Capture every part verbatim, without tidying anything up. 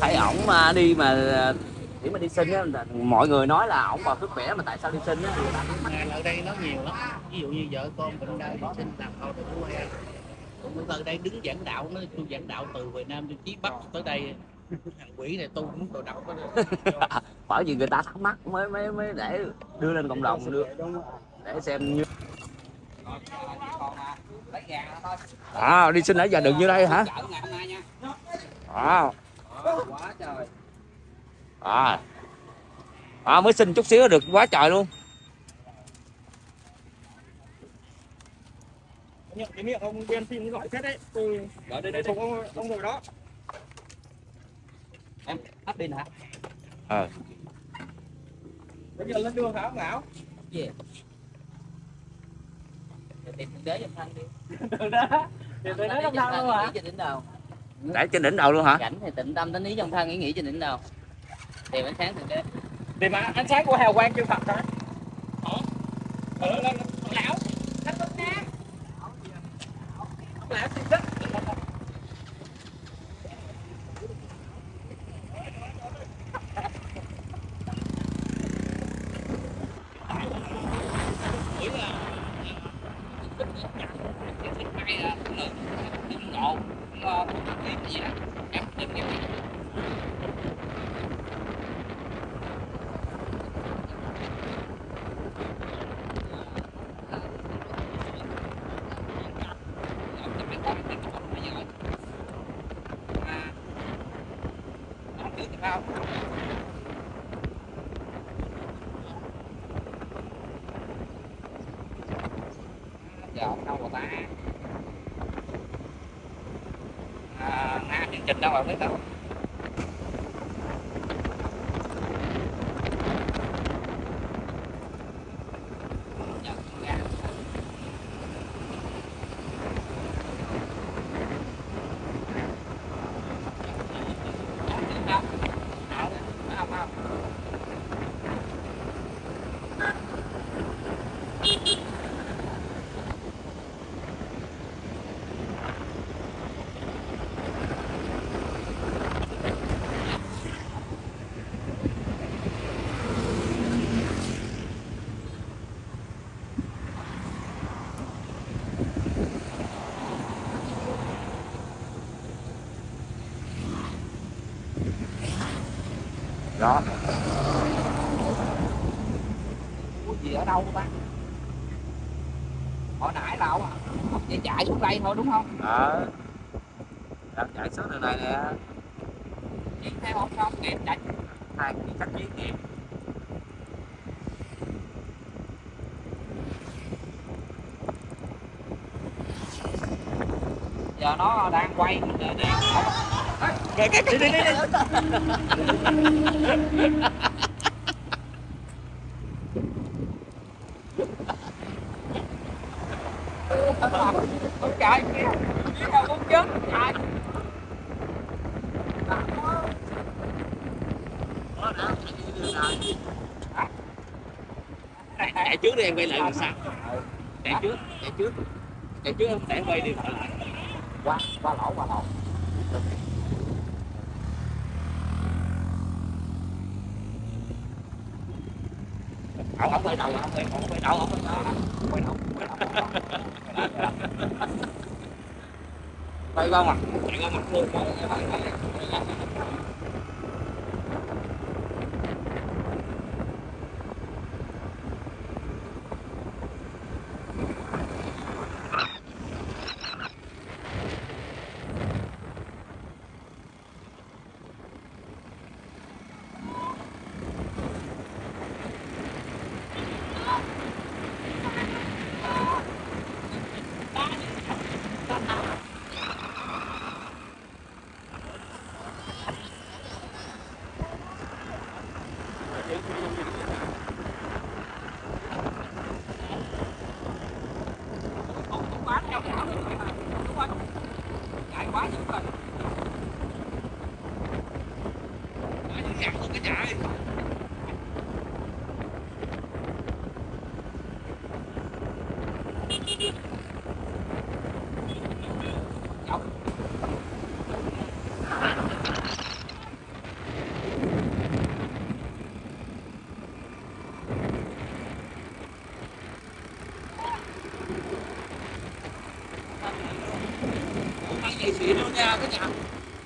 thấy ổng mà đi mà chỉ mà đi sinh á, mọi người nói là ổng còn sức khỏe mà tại sao đi sinh á? Ở đây nó nhiều lắm, ví dụ như vợ con bệnh đau đi sinh làm thôi thì cũng hay. Cũng từ đây đứng giảng đạo, nó tôi giảng đạo từ Việt Nam cho Chí Bắc tới đây, thằng quỷ này tu muốn đồ đâu có được. Bởi vì người ta thắc mắc mới mới mới để đưa lên cộng đồng đưa để xem như à đi sinh ở giờ đừng như đây hả? À. À. À mới sinh chút xíu được quá trời luôn. Cái miệng ông đen xin gọi xét đấy, tôi gọi đây đây ông ông ngồi đó. Em áp pin hả? Ờ. Bây giờ lên đường hả ông Bảo? Gì? Tìm thượng đế trong thân đi. Được đó. Tìm thượng đế trong thân luôn hả? Trên đỉnh đầu. Để trên đỉnh đầu luôn hả? Cảnh thì tịnh tâm tánh ý trong thân, ý nghĩ trên đỉnh đầu. Tìm ánh sáng thượng đế. Tìm ánh sáng của hào quang chư Phật hả? Ờ. Ờ lên lão. Thánh Phật nha. Ông lão xin đất. Giờ đâu rồi ta? À, à chương trình đâu rồi biết đâu. Đó. Ủa gì ở đâu ta? Hồi nãy là ông chạy chạy xuống đây thôi đúng không? Ờ. Đang chạy số đường này nè. Chỉ theo ông không kịp chạy. Hai cái khách giấy kịp. Giờ nó đang quay đang Cái cái đi đi đi. Ôi trời kia, kia đâu cũng chết trời. Chạy trước đi em quay lại làm sao? Chạy trước, chạy trước. Chạy trước em sẽ quay đi. Qua qua lỗ qua lỗ. Ông không quay đầu, ông quay không quay đầu, ông quay đầu. Quay đầu. Quay qua mặt, quay qua mặt luôn. Chạy quá dữ rồi. Chặt luôn cái chạy. nhà cái nhà.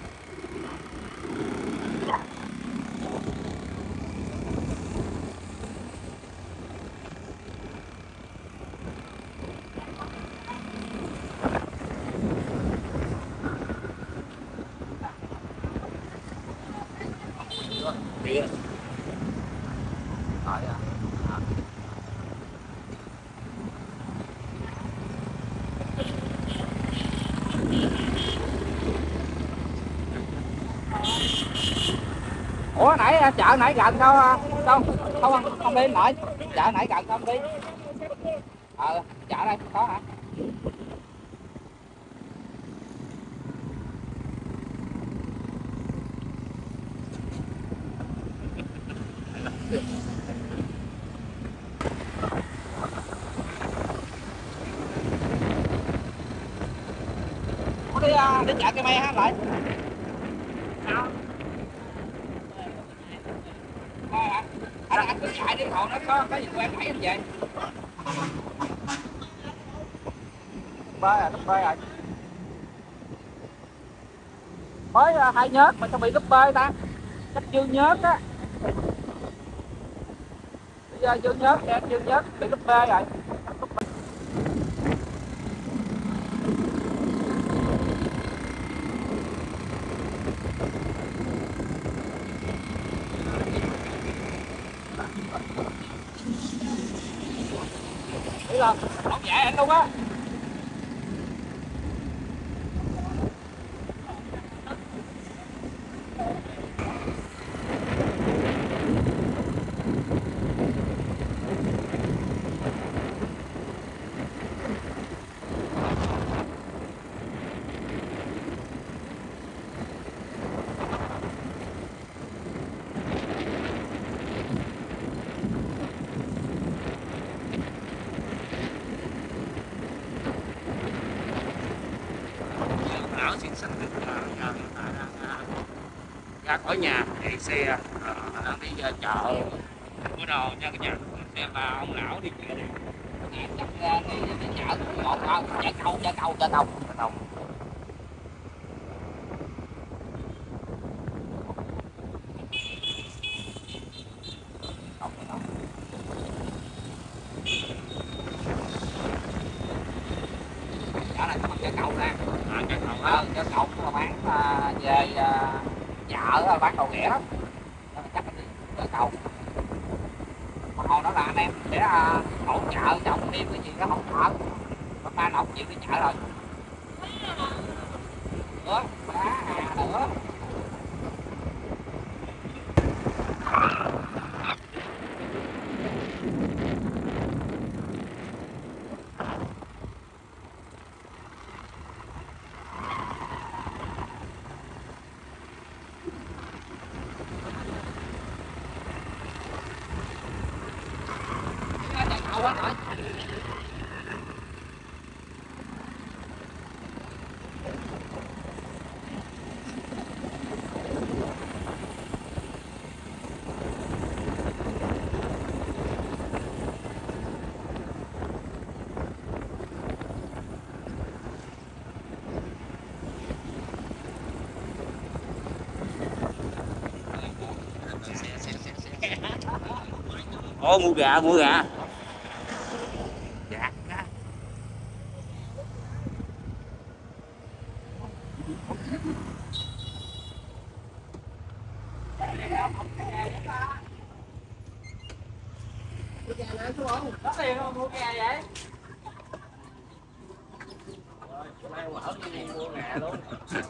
Đi rồi. Hỏi à. Ủa nãy chợ nãy gần đâu không không không, không đi lại chợ nãy gần không đi ờ chợ đây có hả? Ủa đi đi chợ Cây Mây hả lại? Sao? Anh anh cứ chạy đi còn nó có cái gì quen đẩy anh về. Bơi à, bơi rồi. Mới hai nhớt mà sao bị lúc bơi ta? Chắc chưa nhớt á. Bây giờ chưa nhớt nha, chưa nhớt bị lúc bơi rồi. Đi lên, không dạy anh luôn á. Lão xin sẵn được ra khỏi nhà để xe đang đi chợ mua đồ cho cái nhà xe bà ông lão đi chợ này. Chắc đi đi chợ một chợ cầu chợ cầu chợ cầu chợ cầu. Ở đây có chợ cầu nè. À, chợ cầu đó. Chợ cầu là bán uh, về uh, chợ bán đồ ghẻ đó. Chắc là đi chợ cầu. Mà hồi đó là anh em để uh, hỗ trợ chồng thêm cái gì đó hỗ trợ. Mà ba nào chịu đi chợ rồi. Nữa, ba à nữa. Quá rồi. Ô mua gà mua gà. Dạ. Có tiền không mua gà vậy? Mai mở đi mua gà luôn.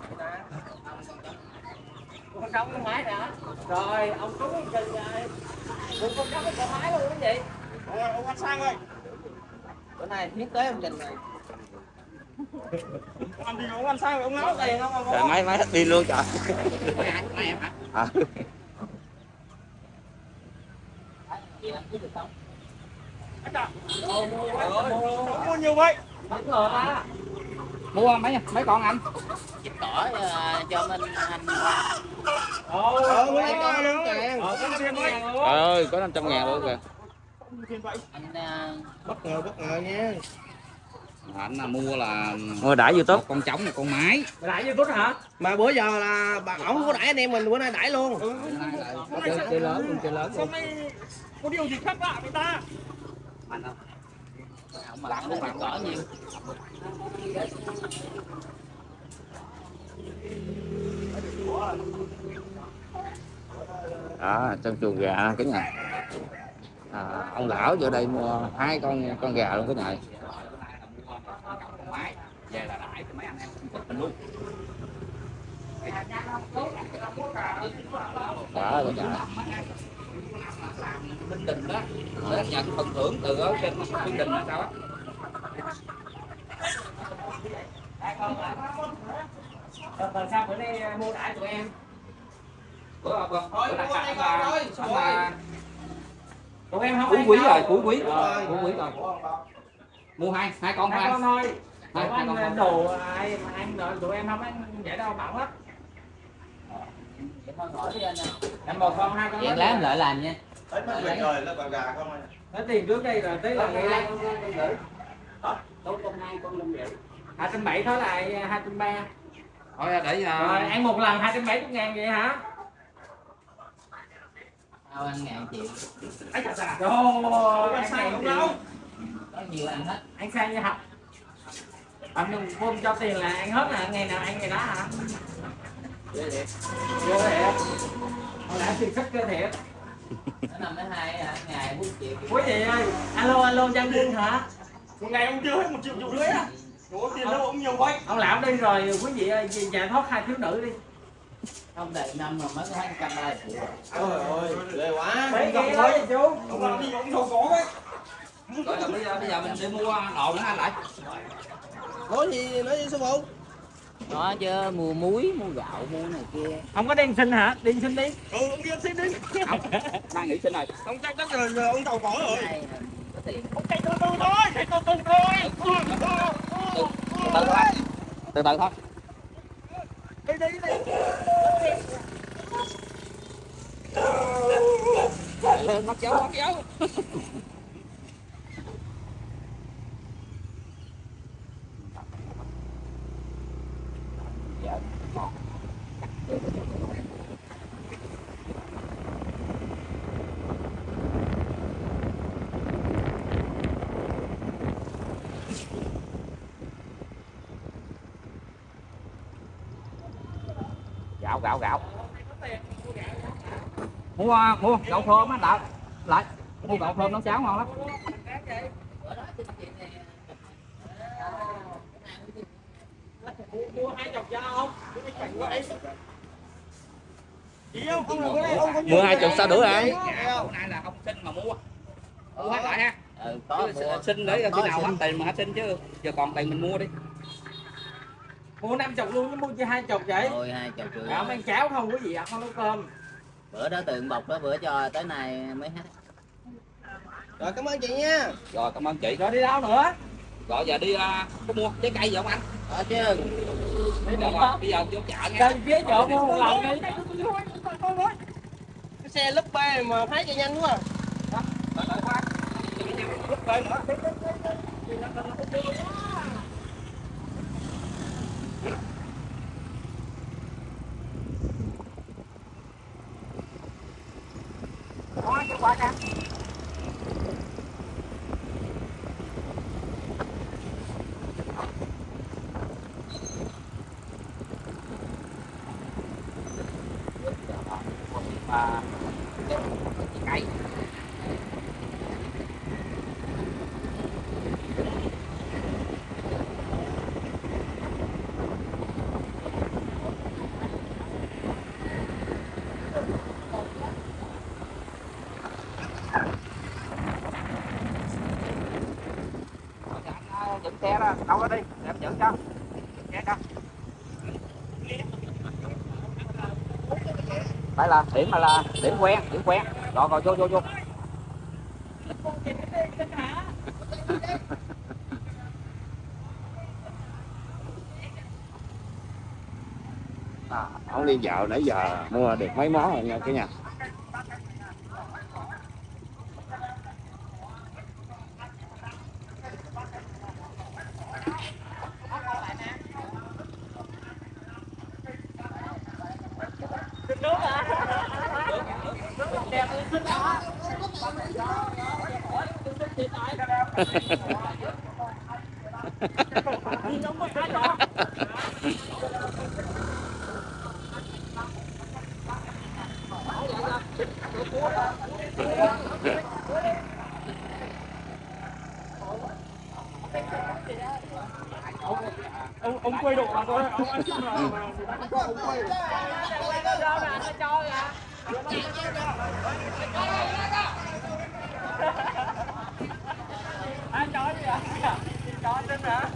Con trống cái máy nè. Rồi ông trúng cái chân rồi. Mua con trống cái máy luôn cái gì? Rồi ông anh sang ơi. Bữa nay thiết tế ông Trình này. Làm gì ông anh sang ông nói tiền không? Trời máy máy hết pin luôn trời. Máy anh của em hả? À. Mua nhiều vậy? Mua mấy mấy con anh? Chích tỏi uh, cho mình anh. Ồ, Ơi, có năm trăm ngàn luôn kìa. Anh uh... bất ngờ bất ngờ nha. Anh là mua là Mua đãi YouTube. một con trống, một con mái. Đãi như tốt hả? Mà bữa giờ là bà ổng không có đãi anh em mình, bữa nay đãi luôn. Chơi, chơi lớn luôn, chơi lớn Sao luôn. mày có điều gì khác lạ với ta? Mạnh không? Không mà làm nó cỡ nhiều. Đó, trong chuồng gà cái nhà. À, ông lão vô đây mua hai con con gà luôn cái này. Con mái về là đãi cho mấy anh em chụp hình luôn. Đó cái nhà. Minh Đình đó để nhận phần thưởng từ ở trên Minh Đình là sao á. Còn sao bữa nay mua đãi tụi em? Bữa bữa bữa là anh là anh là Tụi em không cuối ăn quý đâu. rồi, cuối quý cuối quý rồi. Mua hai hai con Hai hai. con thôi. Hai Tụi hai con ăn thôi. đồ ai mà ăn rồi tụi em không ăn vậy đâu, bận lắm. Em một con hai con. Chuyện lắm lợi làm nha. Tới mấy việc rồi, nó còn gà không à. Lấy tiền trước đây rồi tới là ngày nay. Tối con hai con năm rưỡi. Hai trăm bảy thôi lại hai trăm ba. Thôi để Rồi ăn một lần hai trăm bảy mươi ngàn vậy hả? Tao ăn ngàn triệu. Trời ơi, Anh sai không đâu. Có nhiều ăn hết. anh sang như học. Anh đừng không cho tiền là ăn hết hả? Ngày nào ăn ngày đó hả? Ghê thiệt. Vô thiệt. Hồi nãy tiền sách cơ thiệt. Nó năm đến hai hả? Ngày bốn triệu. Quý vị ơi, alo alo Giang Quân hả? Một ngày ông chưa hết một triệu triệu rưỡi á. Ủa tiền đâu cũng nhiều vậy. Ông lão đi rồi, quý vị ơi, giải thoát hai thiếu nữ đi. Không đầy năm mà mới có hai trăm ba triệu. Trời ơi, ghê quá. Mấy cái đó vậy chú. Ông làm gì ông giàu có đấy. rồi là bây giờ bây giờ mình đi mua đồ nữa anh lại. Nói gì, nói gì sư phụ? Đó chứ mua muối, mua gạo, mua này kia. Ông có đen xin hả? Đen xin đi. Ừ, ông đi ăn xin đi. Không, đang nghỉ sinh rồi. Ông chắc chắc là giờ ông giàu có rồi. Này có tiền. Ông chạy từ từ thôi, chạy từ từ thôi. Từ từ thôi. Từ từ thôi. Đi đi đi. Lên mất dấu, mất dấu. Gạo gạo gạo. Mua mua gạo thơm á đợi. Lại. Mua gạo thơm nấu cháo ngon lắm. Mua hai chục cho ông. Chị không, ông là bữa nay ông có Mua hai chục sao đủ ai? Bữa nay là không xin mà mua. Mua hết lại ha. Ừ, có Chứ mua. xin để khi nào hết xin. tiền mà hết xin chứ. Giờ còn tiền mình mua đi. Mua năm chục luôn, chứ mua chi hai chục vậy? Thôi hai chục rưỡi. Ông ăn cháo không quý vị ạ, không nấu cơm. Bữa đó tượng bọc đó bữa cho tới nay mới hết. Rồi cảm ơn chị nha. Rồi cảm ơn chị. Rồi đi đâu nữa? Rồi giờ đi uh, có mua trái cây gì không anh? Đó chứ. Rồi, rồi, bây giờ vô chợ nha. Trên phía chỗ mua một lần đi. Cái xe lúp ba mà thấy chạy nhanh quá. Đợi đợi khoan. Lúc tới nữa. Đó, cho qua nha. Và cây. Dựng xe đó, đâu đó đi, để em giữ cho. Nghe cho. Phải là điểm mà là điểm quen, điểm quen. Rồi rồi vô vô vô. À, ông đi dạo nãy giờ mua được mấy món rồi nha cả nhà. nước hả? Đẹp xinh đó. Không có ai cho. ông ông quay độ mà thôi, ông ăn chung là ông quay. Đâu nè, anh cho kìa. Anh cho gì vậy? Cho xin hả?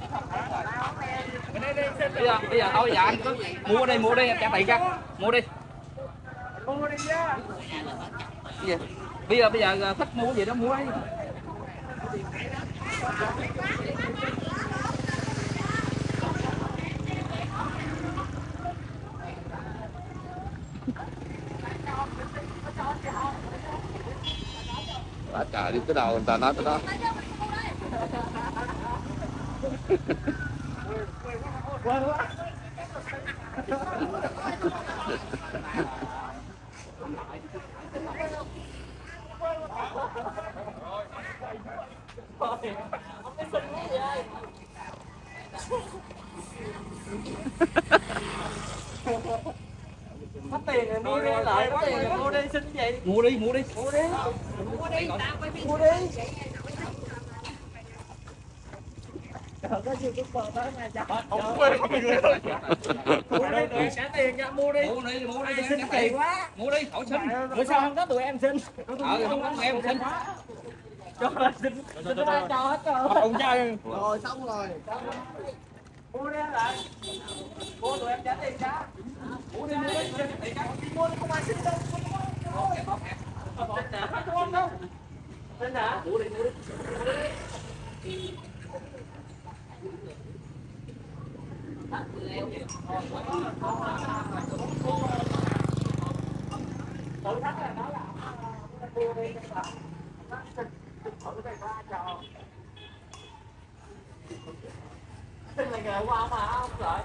Bây giờ bây giờ thôi, giờ anh cứ mua đi, mua đi, em trả tiền cho. Mua đi. Mua đi chứ. Gì? Bây giờ bây giờ thích mua gì đó mua đi. Bà trời đi tới đâu người ta nói tới đó. Mất tiền rồi mua đi lại, mất tiền rồi mua đi, xin gì? Mua đi, mua đi. Mua đi. Mua đi, mua đi. Trời có chưa có tới mà chặt. Ông quay không người thôi. Mua đi, tụi em trả tiền cho mua đi. Mua đi, mua đi. Xin tiền quá. Mua đi, khỏi xin. Bữa sao không có tụi em xin? Ờ, không có em xin. Cho xin. Xin ai cho hết rồi. Ông trai. Rồi xong rồi. Mua đi lại. Mua tụi em trả tiền cho. Mua đi, mua đi. Mua đi không ai xin đâu. Xin hả? Không đâu. Xin hả? Mua đi, mua đi. Tự thách là nói là mua đi là thử đây ra cho xin là nghề của ông mà ông lợi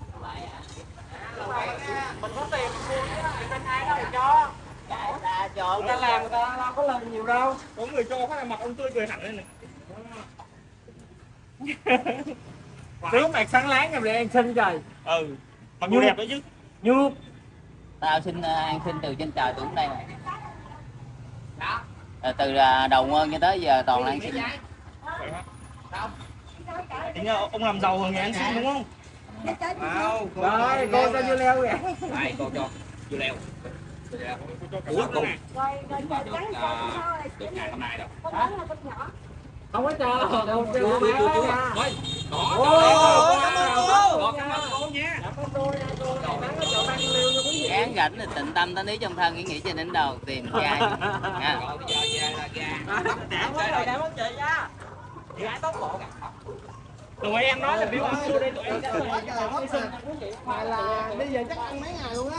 mình có tiền mua chứ xin ai đâu thì cho ta cho người ta làm người ta đâu có lời nhiều đâu. Có người cho phát mặt ông tươi cười hẳn lên này. Tướng mặt sáng láng rồi để ăn xin trời. Ừ. Mặc dù đẹp đấy chứ. Như Tao xin uh, ăn xin từ trên trời xuống đây này. Rồi từ uh, đầu nguyên cho tới giờ toàn là ăn xin. Tính ra ông làm giàu hơn người ăn xin đúng không? Wow, rồi cô cho dưa leo kìa. đây cô cho dưa leo. Cuối cùng mà được uh, được ngày hôm nay đâu. Không có cho. Đâu Chưa chưa chưa chưa. Thôi. Đó. Ồ, Cảm ơn cô. Cảm ơn cô nha. Gán rảnh thì tịnh tâm tánh ý trong thân, nghĩ nghĩ trên đỉnh đầu tìm trai. À. Rồi bây giờ về là gà. Cảm ơn thầy, cảm ơn chị nha. Chị gái tốt bụng. Tụi em nói là biết ông mua đây tụi em đã rồi. Mà là bây giờ chắc ăn mấy ngày luôn á.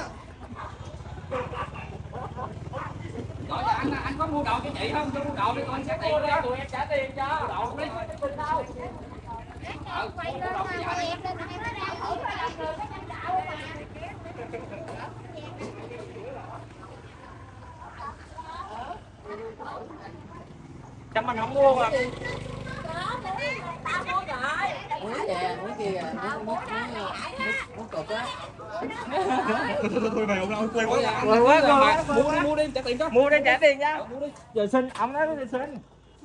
Rồi giờ anh anh có mua đồ cho chị không? Cho mua đồ đi con trả tiền cho. Tụi em trả tiền cho. Đồ đi. Đâu. Ừ, mua đồ cho chị. Chăm mình không mua mà. Muối kìa, muối kia kìa, muối muối muối cục á. Thôi mày ông ông quên quá. Rồi quá rồi. Mua đi, mua đi, trả tiền cho. Mua đi trả tiền nha. Giờ xin, ông nói đi xin.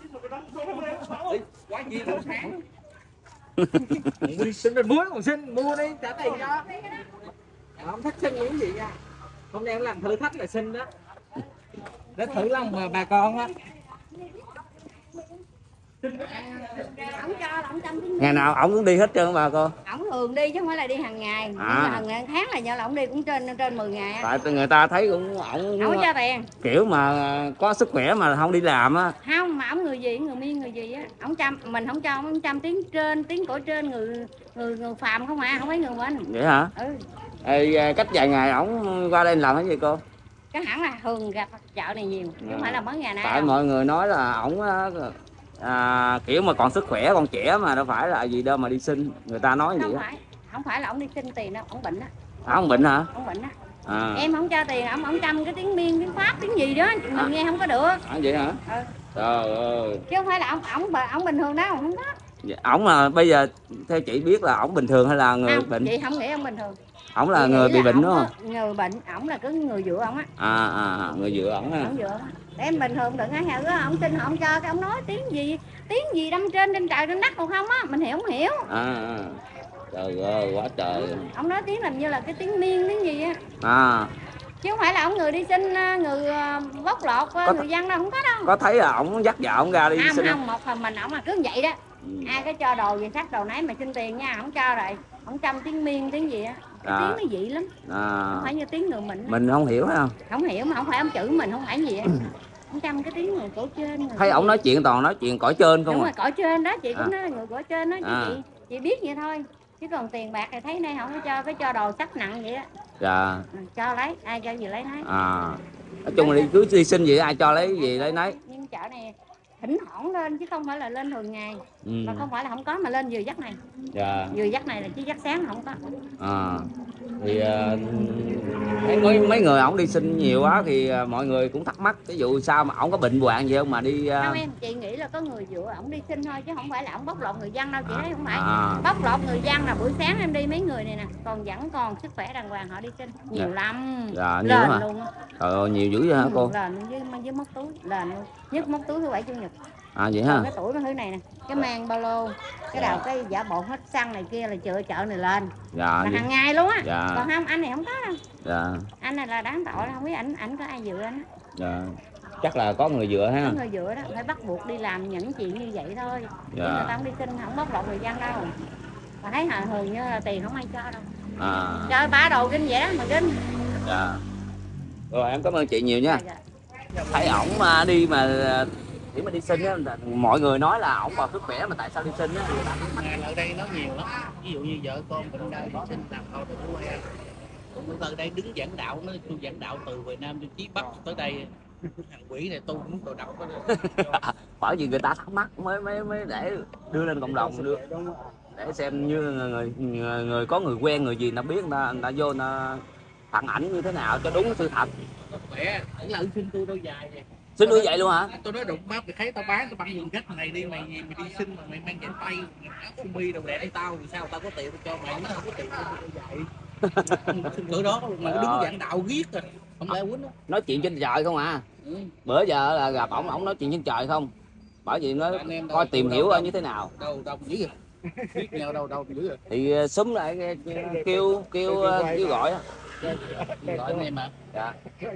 Quá gì buổi sáng. Mua đi xin rồi muối còn xin, mua đi trả tiền cho. Ông thích xin những gì nha. Hôm nay em làm thử thách là xin đó. Để thử lòng mà bà con á. Ổng cho là ổng trăm tiếng. Ngày nào ổng cũng đi hết trơn bà cô. Ổng thường đi chứ không phải là đi hàng ngày. Nhưng À. mà hàng tháng là do là ổng đi cũng trên trên mười ngày á. Tại người ta thấy cũng ổng Ổng cho tiền. kiểu mà có sức khỏe mà không đi làm á. Không, mà ổng người gì, người miên người gì á. Ổng trăm mình không cho ổng trăm tiếng trên, tiếng cổ trên người người người phàm không à, không phải người bên. Vậy hả? Ừ. Ê, cách vài ngày ổng qua đây làm cái gì cô? Cái hẳn là thường gặp chợ này nhiều, chứ không phải là mới ngày nay. Tại đâu. mọi người nói là ổng á, à, kiểu mà còn sức khỏe còn trẻ mà đâu phải là gì đâu mà đi xin, người ta nói Không vậy á. phải, không phải là ổng đi xin tiền đâu, ổng bệnh á. À, ông bệnh hả? Ổng bệnh á. À. Em không cho tiền ổng, ổng chăm cái tiếng Miên, tiếng Pháp, tiếng gì đó mình à. nghe không có được. À, vậy hả? Ừ. Trời ơi. Chứ không phải là ổng ổng ổng bình thường đâu, không có. Ổng là bây giờ theo chị biết là ổng bình thường hay là người không, bệnh? Chị không nghĩ ông bình thường. Ổng là chị người bị bệnh đúng không? Người bệnh, ổng là cái người dựa ổng á. À, à người dựa ổng ha. Ổng dựa. Em bình thường đừng ai hiểu ổng tin ổng cho cái ổng nói tiếng gì, tiếng gì đâm trên trên trời trên đất còn không á, mình hiểu không hiểu. À, à. Trời ơi quá trời. Ổng nói tiếng làm như là cái tiếng Miên tiếng gì á. À. Chứ không phải là ổng người đi xin, người bóc lột có, người dân đâu, không có đâu. Có thấy là ổng dắt vợ ổng ra đi không, xin không, một phần mình ổng là cứ vậy đó. Ừ. Ai có cho đồ gì sách đồ nấy mà xin tiền nha, ổng cho rồi. Ổng chăm tiếng Miên tiếng gì á. Cái à. tiếng nó dị lắm. À. Không phải như tiếng người mình. Mình không hiểu phải không? Không hiểu mà không phải ông chữ mình không phải gì á. Ổng chăm cái tiếng người cổ trên. Người thấy ổng nói chuyện toàn nói chuyện cõi trên không? Đúng à? rồi, cõi trên đó, chị cũng à. nói là người cõi trên đó chứ à. chị. Chị biết vậy thôi. Chứ còn tiền bạc thì thấy nay không có cho, cái cho đồ sắc nặng vậy á. Dạ. Ừ, cho lấy, ai cho gì lấy nấy. À. Nói chung là đi cứ đi xin gì ai cho lấy gì lấy nấy. Nhưng chợ này thỉnh thoảng lên chứ không phải là lên thường ngày. Ừ. Mà không phải là không có mà lên vừa dắt này. Dạ. Vừa dắt này là chứ dắt sáng không có. À. Thì uh, mấy mấy người ổng đi xin nhiều quá thì uh, mọi người cũng thắc mắc ví dụ sao mà ổng có bệnh hoạn gì không mà đi uh... không em, chị nghĩ là có người dựa ổng đi xin thôi chứ không phải là ổng bóc lột người dân đâu chị à. thấy không phải. À. Bóc lột người dân là buổi sáng em đi mấy người này nè còn vẫn còn sức khỏe đàng hoàng họ đi xin nhiều dạ. lắm. Dạ, nhiều lên hả? Luôn. Trời ơi nhiều dữ vậy hả cô? Lên với, với móc túi lên luôn, nhất móc túi thứ bảy chủ nhật. À vậy ha. Cái tuổi nó thứ này nè, cái mang ba lô, cái đầu cái giả bộ hết xăng này kia là chợ chợ này lên. Dạ. Là hàng ngày luôn á. Dạ. Còn không anh này không có đâu. Dạ. Anh này là đáng tội, không biết ảnh ảnh có ai dựa anh á. Dạ. Chắc là có người dựa ha. Có người dựa đó, phải bắt buộc đi làm những chuyện như vậy thôi. Dạ. Người ta không đi xin không bóc lột người dân đâu. Mà thấy hả thường như là tiền không ai cho đâu. À. Chơi bá đồ kinh vậy đó mà kinh. Dạ. Rồi em cảm ơn chị nhiều nha. Dạ, dạ. Thấy ổng đi mà chỉ mà đi xin á, mọi người nói là ổng còn sức khỏe mà tại sao đi xin á? Ở đây nó nhiều lắm. Ví dụ như vợ con bệnh đây đi xin làm thôi được quay. Cũng ở đây đứng giảng đạo, nó tôi giảng đạo từ Việt Nam đến Chí Bắc tới đây. Thằng quỷ này tôi muốn đồ độc đó. Bởi vì người ta thắc mắc mới mới mới để đưa lên cộng đồng đưa để xem như người người, người có người quen người gì nó biết người ta, người ta vô nó phản ảnh như thế nào cho đúng sự thật. Khỏe, ảnh là xin tôi đôi dài vậy. Xin đuổi vậy luôn hả? Tôi nói đụng mắt mày thấy tao bán tao băng dùng cách này đi mày gì mày đi xin mà mày mang dạy tay áo sơ mi đồ đẹp đi tao thì sao tao có tiền tao cho mày, nó không có tiền tao vậy. Xin cỡ đó mà đứng giảng đạo giết rồi không lẽ quýnh đó. Nói chuyện trên trời không à. Ừ. Bữa giờ là gặp ổng ổng nói chuyện trên trời không, bởi vì nó coi tìm hiểu coi như thế nào. Đâu đâu dữ vậy biết nhau đâu đâu dữ rồi thì súng lại kêu kêu kêu gọi á. Gọi anh em mà. Dạ.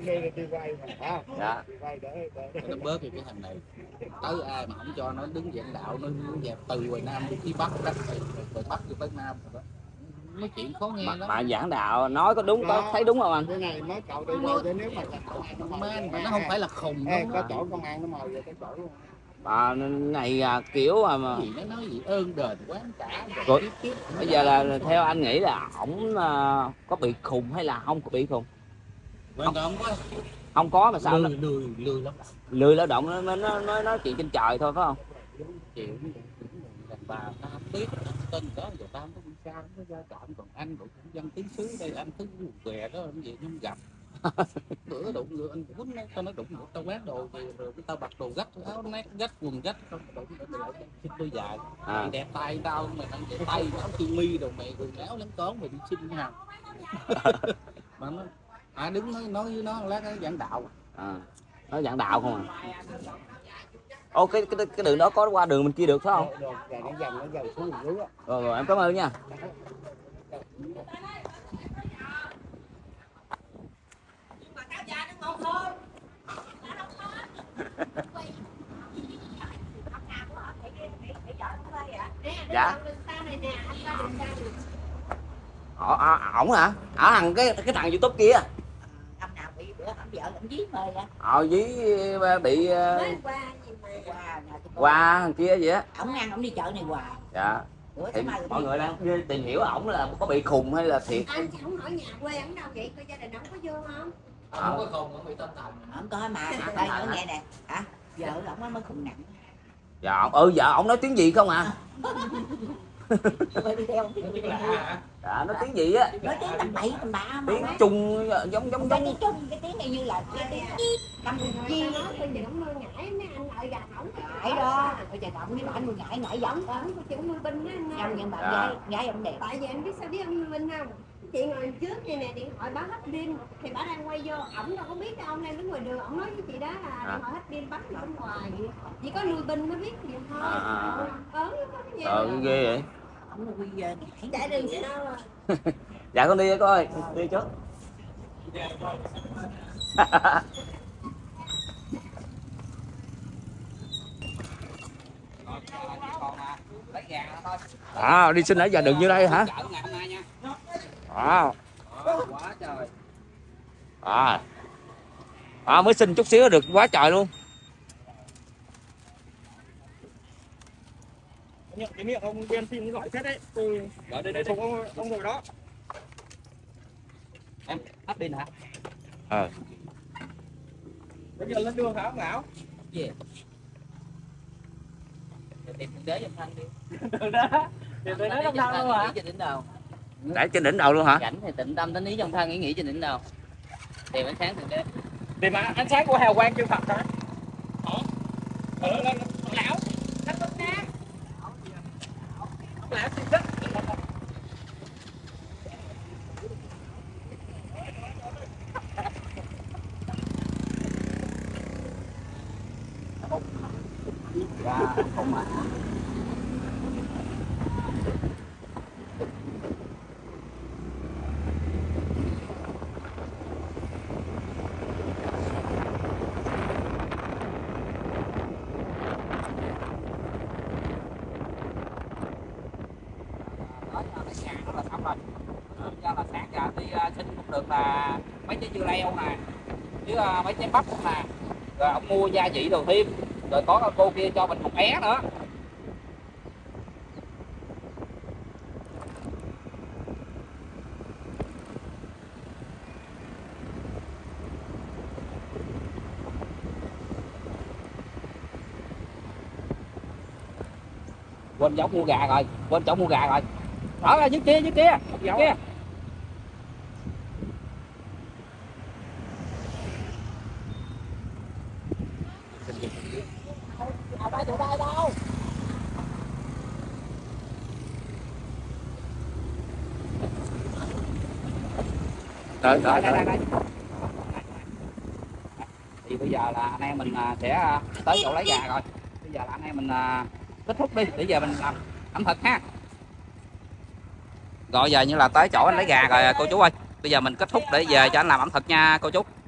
Dạ. Nó bớt thì cái thằng này tới ai mà không cho nó đứng giảng đạo nó dẹp từ ngoài Nam đi phía Bắc đất từ Bắc đi tới Nam rồi đó. Nói chuyện khó nghe mà, lắm. mà giảng đạo nói có đúng có thấy đúng không anh? Cái này mới cậu đi quay để nếu mà mà nó không phải là khùng đâu. Có chỗ công an nó mời về cái chỗ luôn. À, này à, kiểu mà, mà... Gì nó nói gì ơn đền quán trả rồi, bây giờ là theo anh nghĩ là ổng à, có bị khùng hay là không có bị khùng? Không, không có không có mà sao? Lười lười lười lắm, lười lao động nó nó nói nói chuyện trên trời thôi phải không? Chịu đàn bà ta không biết tên đó giờ ta không có đi xa không có ra trạm, còn anh cũng dân tiếng xứ đây anh thứ què đó làm gì không gặp. Bữa đụng người anh quýnh tao nói đụng tao quát đồ thì rồi tao bật đồ gắt áo nát gắt quần gắt không đụng để lại xin tôi dài à. Mày đẹp tay tao mày ăn đẹp tay áo sơ mi đồ mày quần áo lắm tón mày đi xin nha. Mà nó à đứng nói nói với nó lát nó giảng đạo à, nó giảng đạo không à? Ô cái cái cái đường đó có qua đường bên kia được phải không? Được, rồi nó dần nó dần xuống dưới á. Rồi, rồi em cảm ơn nha. Dạ. Ờ, à, ổng hả? Ở thằng cái cái thằng YouTube kia. Ông nào bị bữa ông vợ ông dí mời vậy? Ờ dí bị Mới qua gì mà qua qua thằng kia vậy á. Ổng ăn ổng đi chợ này hoài. Dạ. Thì mọi người đang tìm hiểu ổng là có bị khùng hay là thiệt. Anh chị không hỏi nhà quê ổng đâu vậy? Coi gia đình ổng có vô không? Không có khùng, ổng bị tâm thần. Ổng có mà, đây nữa nghe nè. Hả? Vợ ổng mới khùng nặng. Dạ, ừ dạ ổng nói tiếng gì không à? Tôi đi theo. Dạ, nó tiếng gì á? Nói tiếng tầm bậy tầm bạ mà. Tiếng Trung giống giống Cái giống. tiếng Trung, cái tiếng này như là cái tiếng năm Chi nó tôi dưỡng nuôi ngải mấy anh lợi gà ổng. ngải đó. Bây giờ động với bạn nuôi ngải ngải giống. Ổng có chịu nuôi binh á anh. Nhầm nhận bạn Dạ. gái, gái ông đẹp. Tại vì anh biết sao biết ông nuôi binh không? Chị ngồi trước này nè, điện thoại báo hết pin thì bà đang quay vô, ổng đâu có biết đâu, ông đang đứng ngoài đường, ổng nói với chị đó là điện thoại hết pin bắt ở ngoài, chỉ có nuôi binh nó biết vậy thôi. À, à, à. Ờ, có cái gì Ờ, đâu. cái ghê vậy. Ông nuôi ngải. Chạy đường sẽ đâu rồi. Dạ con đi coi, đi trước. À, đi xin ở giờ đường như đây hả? À. Quá trời. À. À, mới xin chút xíu được quá trời luôn. Nhận cái miệng ông đen xin gọi phết đấy. Tôi Gọi đi để đi. ông ông ngồi đó. Em hết pin hả? Ờ. Bây giờ lên đường hả ông Bảo? Gì? Tìm thượng đế trong thân đi. Đường đó. Tìm tới đó sao luôn hả? Trên đỉnh đầu. Để trên đỉnh đầu luôn hả? Cảnh thì tịnh tâm tánh ý trong thân, ý nghĩ trên đỉnh đầu. Tìm ánh sáng thượng đế. Tìm ánh sáng của hào quang chư Phật hả? Ờ. Ờ lên lão. Thánh Phật nha. Ông lão xin đất. Không ạ. Đó là xong rồi. Cho là sáng giờ đi xin cũng được là mấy trái dưa leo nè, với mấy trái bắp nè, rồi ông mua gia vị đồ thêm, rồi có cô kia cho mình một é nữa. Quên cháu mua gà rồi, quên cháu mua gà rồi. Ở ra dưới kia, dưới kia, dưới kia. Đâu đây, chỗ đây đâu. Đây, Đây, đây, đây, đây. đây. Thì bây giờ là anh em mình sẽ tới chỗ lấy gà rồi. Bây giờ là anh em mình kết thúc đi, để giờ mình làm ẩm thực ha. Rồi giờ như là tới chỗ anh lấy gà rồi cô chú ơi. Bây giờ mình kết thúc để về cho anh làm ẩm thực nha cô chú.